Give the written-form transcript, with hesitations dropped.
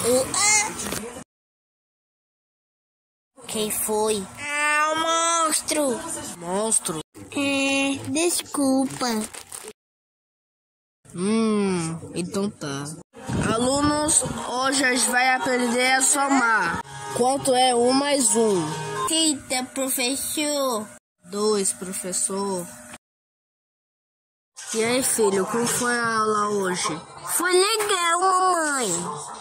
Quem foi? Ah, o monstro. Monstro? Desculpa. Então tá. Alunos, hoje a gente vai aprender a somar. Quanto é 1 mais 1? 30, professor. 2, professor. E aí, filho, como foi a aula hoje? Foi legal, mamãe.